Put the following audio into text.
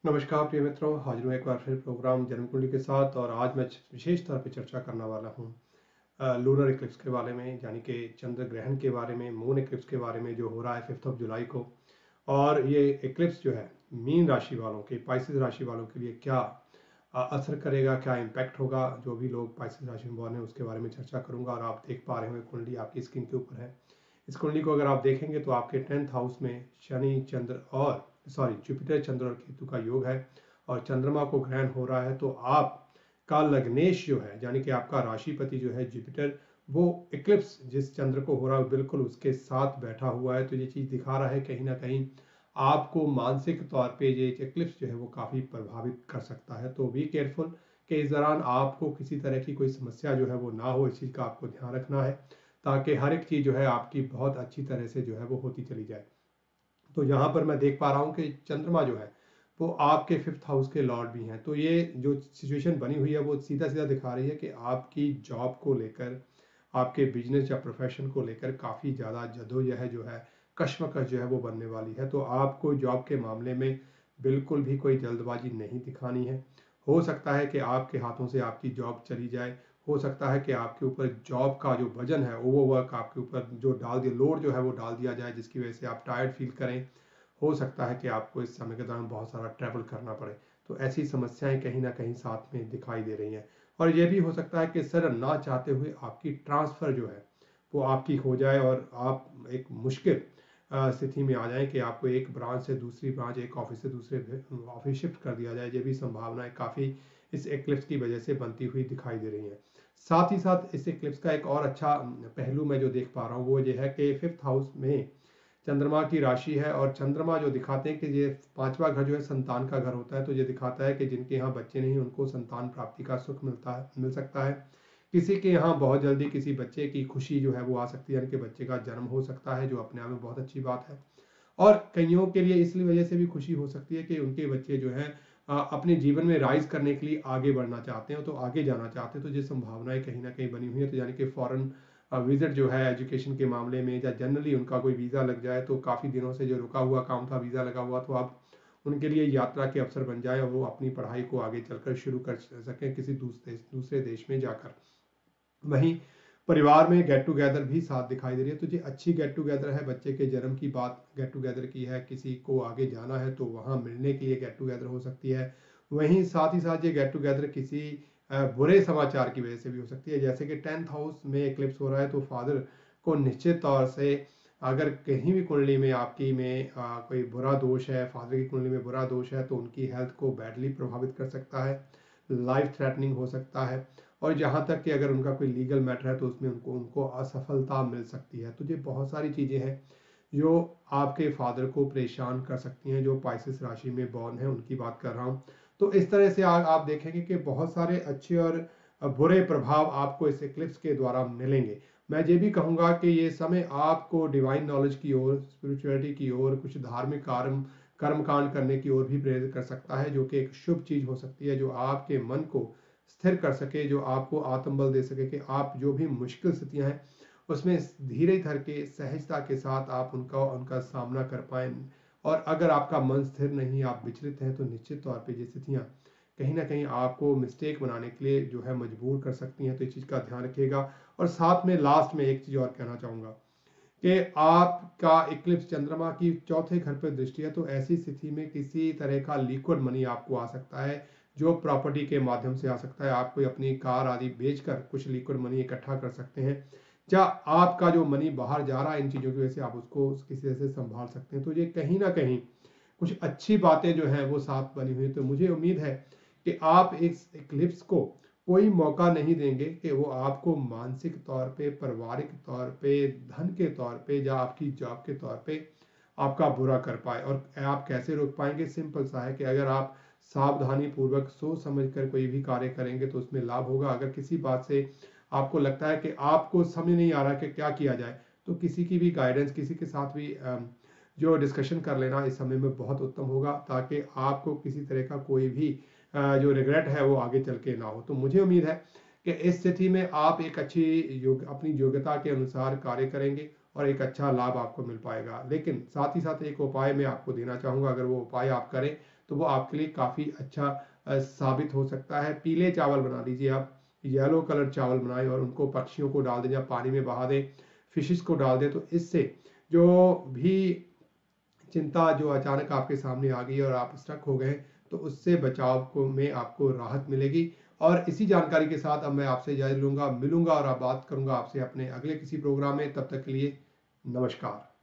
नमस्कार प्रिय मित्रों, हाजिर हूँ एक बार फिर प्रोग्राम जन्म कुंडली के साथ। और आज मैं विशेष तौर पे चर्चा करने वाला हूँ लूनर इक्लिप्स के बारे में, यानी कि चंद्र ग्रहण के बारे में, मून इक्लिप्स के बारे में, जो हो रहा है 5 जुलाई को। और ये इक्लिप्स जो है मीन राशि वालों के, पाइसेस राशि वालों के लिए क्या असर करेगा, क्या इम्पैक्ट होगा। जो भी लोग पाइसेस राशि में बॉर्न हैं उसके बारे में चर्चा करूंगा। और आप देख पा रहे होंगे कुंडली आपकी स्क्रीन के ऊपर है। इस कुंडली को अगर आप देखेंगे तो आपके 10th हाउस में शनि चंद्र और जुपिटर चंद्र और केतु का योग है। और चंद्रमा को ग्रहण हो रहा है, तो आप का लग्नेश जो है, यानी कि आपका राशिपति जो है जुपिटर, वो इक्लिप्स जिस चंद्र को हो रहा है बिल्कुल उसके साथ बैठा हुआ है। तो ये चीज दिखा रहा है कहीं ना कहीं आपको मानसिक तौर पे ये इक्लिप्स जो है वो काफी प्रभावित कर सकता है। तो बी केयरफुल कि इस दौरान आपको किसी तरह की कोई समस्या जो है वो ना हो, इस चीज का आपको ध्यान रखना है, ताकि हर एक चीज जो है आपकी बहुत अच्छी तरह से जो है वो होती चली जाए। तो यहाँ पर मैं देख पा रहा हूँ कि चंद्रमा जो है वो आपके 5th हाउस के लॉर्ड भी हैं। तो ये जो सिचुएशन बनी हुई है वो सीधा सीधा दिखा रही है कि आपकी जॉब को लेकर, आपके बिजनेस या प्रोफेशन को लेकर काफ़ी ज़्यादा जदोजहद जो है, कश्मकश जो है वो बनने वाली है। तो आपको जॉब के मामले में बिल्कुल भी कोई जल्दबाजी नहीं दिखानी है। हो सकता है कि आपके हाथों से आपकी जॉब चली जाए, हो सकता है कि आपके ऊपर जॉब का जो वजन है, ओवरवर्क आपके ऊपर जो डाल दिया, लोड जो है वो डाल दिया जाए, जिसकी वजह से आप टायर्ड फील करें। हो सकता है कि आपको इस समय के दौरान बहुत सारा ट्रैवल करना पड़े। तो ऐसी समस्याएं कहीं ना कहीं साथ में दिखाई दे रही हैं। और ये भी हो सकता है कि सर ना चाहते हुए आपकी ट्रांसफ़र जो है वो आपकी हो जाए और आप एक मुश्किल स्थिति में आ जाएं कि आपको एक ब्रांच से दूसरी ब्रांच, एक ऑफिस से दूसरे ऑफिस शिफ्ट कर दिया जाए। ये भी संभावनाएं काफ़ी इस एक्लिप्स की वजह से बनती हुई दिखाई दे रही हैं। साथ ही साथ इस एक्लिप्स का एक और अच्छा पहलू मैं जो देख पा रहा हूँ वो ये है कि 5th हाउस में चंद्रमा की राशि है। और चंद्रमा जो दिखाते हैं कि ये 5वां घर जो है संतान का घर होता है। तो ये दिखाता है कि जिनके यहाँ बच्चे नहीं उनको संतान प्राप्ति का सुख मिल सकता है। किसी के यहाँ बहुत जल्दी किसी बच्चे की खुशी जो है वो आ सकती है, यानी कि बच्चे का जन्म हो सकता है, जो अपने आप में बहुत अच्छी बात है। और कईयों के लिए इसलिए वजह से भी खुशी हो सकती है कि उनके बच्चे जो हैं अपने जीवन में राइज करने के लिए आगे बढ़ना चाहते हैं, तो आगे जाना चाहते हैं। तो ये संभावनाएं कहीं ना कहीं बनी हुई है। तो यानी कि फॉरेन विजिट जो है एजुकेशन के मामले में, या जनरली उनका कोई वीज़ा लग जाए, तो काफ़ी दिनों से जो रुका हुआ काम था, वीज़ा लगा हुआ, तो आप उनके लिए यात्रा के अवसर बन जाए और वो अपनी पढ़ाई को आगे चलकर शुरू कर सकें किसी दूसरे देश में जाकर। वहीं परिवार में गेट टुगेदर भी साथ दिखाई दे रही है। तो ये अच्छी गेट टुगेदर है, बच्चे के जन्म की बात गेट टुगेदर की है, किसी को आगे जाना है तो वहाँ मिलने के लिए गेट टुगेदर हो सकती है। वहीं साथ ही साथ ये गेट टुगेदर किसी बुरे समाचार की वजह से भी हो सकती है। जैसे कि 10th हाउस में एक्लिप्स हो रहा है, तो फादर को निश्चित तौर से, अगर कहीं भी कुंडली में आपकी में कोई बुरा दोष है, फादर की कुंडली में बुरा दोष है, तो उनकी हेल्थ को बैडली प्रभावित कर सकता है, लाइफ थ्रेटनिंग हो सकता है। और जहाँ तक कि अगर उनका कोई लीगल मैटर है तो उसमें उनको उनको असफलता मिल सकती है। तो ये बहुत सारी चीज़ें हैं जो आपके फादर को परेशान कर सकती हैं। जो पाइसेस राशि में बॉर्न है उनकी बात कर रहा हूँ। तो इस तरह से आप देखेंगे कि बहुत सारे अच्छे और बुरे प्रभाव आपको इस एक्लिप्स के द्वारा मिलेंगे। मैं ये भी कहूँगा कि ये समय आपको डिवाइन नॉलेज की ओर, स्पिरिचुअलिटी की ओर, कुछ धार्मिक कर्मकांड करने की ओर भी प्रेरित कर सकता है, जो कि एक शुभ चीज़ हो सकती है, जो आपके मन को स्थिर कर सके, जो आपको आत्मबल दे सके कि आप जो भी मुश्किल स्थितियां हैं उसमें धीरे धर के सहजता के साथ आप उनका सामना कर पाए। और अगर आपका मन स्थिर नहीं, आप विचलित हैं, तो निश्चित तौर पे ये स्थितियां कहीं ना कहीं आपको मिस्टेक बनाने के लिए जो है मजबूर कर सकती हैं। तो इस चीज़ का ध्यान रखिएगा। और साथ में लास्ट में एक चीज़ और कहना चाहूँगा कि आपका इक्लिप्स चंद्रमा की चौथे घर पर दृष्टि है, तो ऐसी स्थिति में किसी तरह का लिक्विड मनी आपको आ सकता है, जो प्रॉपर्टी के माध्यम से आ सकता है। आप कोई अपनी कार आदि बेचकर कुछ लिक्विड मनी इकट्ठा कर सकते हैं, या आपका जो मनी बाहर जा रहा है इन चीज़ों की वजह से आप उसको किसी तरह से संभाल सकते हैं। तो ये कहीं ना कहीं कुछ अच्छी बातें जो हैं वो साथ बनी हुई। तो मुझे उम्मीद है कि आप इस इक्लिप्स को कोई मौका नहीं देंगे कि वो आपको मानसिक तौर पे, पारिवारिक तौर पे, धन के तौर पे, या आपकी जॉब के तौर पे आपका बुरा कर पाए। और आप कैसे रोक पाएंगे? सिंपल सा है कि अगर आप सावधानी पूर्वक सोच समझ कर कोई भी कार्य करेंगे तो उसमें लाभ होगा। अगर किसी बात से आपको लगता है कि आपको समझ नहीं आ रहा कि क्या किया जाए, तो किसी की भी गाइडेंस, किसी के साथ भी जो डिस्कशन कर लेना इस समय में बहुत उत्तम होगा, ताकि आपको किसी तरह का कोई भी जो रिग्रेट है वो आगे चल के ना हो। तो मुझे उम्मीद है कि इस स्थिति में आप एक अच्छी अपनी योग्यता के अनुसार कार्य करेंगे और एक अच्छा लाभ आपको मिल पाएगा। लेकिन साथ ही साथ एक उपाय मैं आपको देना चाहूँगा, अगर वो उपाय आप करें तो वो आपके लिए काफ़ी अच्छा साबित हो सकता है। पीले चावल बना लीजिए आप, येलो कलर चावल बनाएं और उनको पक्षियों को डाल दें या पानी में बहा दें, फिशेस को डाल दें। तो इससे जो भी चिंता जो अचानक आपके सामने आ गई और आप स्टक हो गए, तो उससे बचाव को में आपको राहत मिलेगी। और इसी जानकारी के साथ अब मैं आपसे इजाज़त लूँगा, मिलूँगा और अब बात करूँगा आपसे अपने अगले किसी प्रोग्राम में। तब तक के लिए नमस्कार।